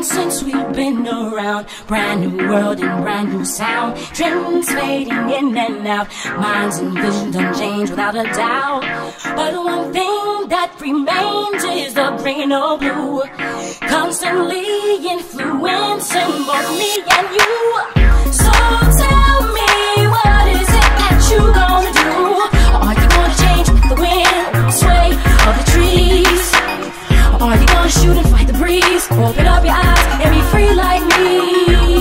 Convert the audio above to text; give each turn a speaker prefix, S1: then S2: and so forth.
S1: since we've been around. Brand new world and brand new sound. Trends fading in and out. Minds and visions unchanged without a doubt. But one thing that remains is the green or blue, constantly influencing both me and you. So tell me, what is it that you gonna do? Are you gonna change with the wind, the sway of the trees? Or are you gonna shoot and fight the breeze? Open up your eyes and be free like me.